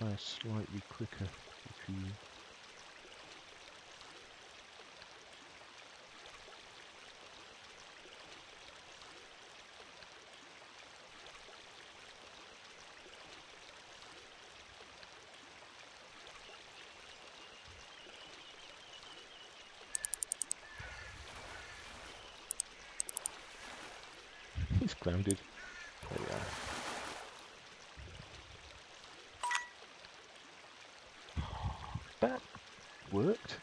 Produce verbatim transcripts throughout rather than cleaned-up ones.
try a slightly quicker if you He's grounded. There we are. That worked.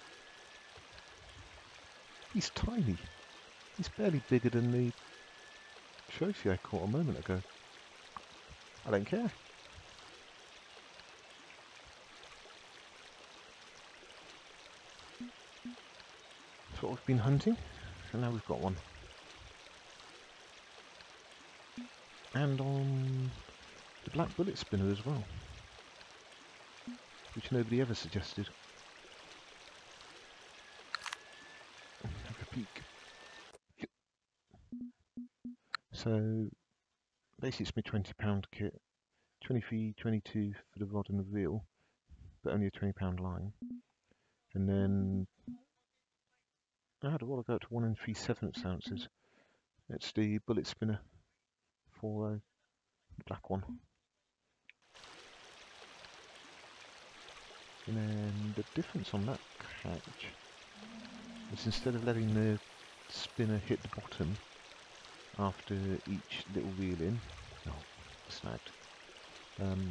He's tiny. He's barely bigger than the trophy I caught a moment ago. I don't care. That's what we've been hunting, and now we've got one. And on the black bullet spinner as well, which nobody ever suggested. Have a peek. So basically it's my twenty pound kit, twenty-three, twenty-two for the rod and the reel, but only a twenty pound line. And then I had a rod go up to one and three sevenths ounces. It's the bullet spinner for uh, the black one. And then the difference on that catch is instead of letting the spinner hit the bottom after each little reel in, oh, snagged. Um,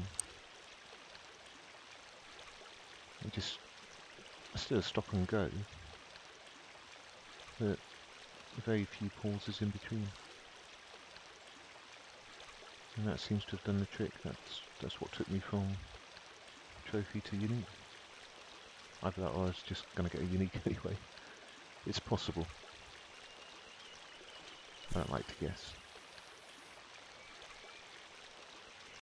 it just still stop and go, but very few pauses in between. And that seems to have done the trick. That's that's what took me from trophy to unique. I thought I was just going to get a unique anyway. It's possible. I don't like to guess.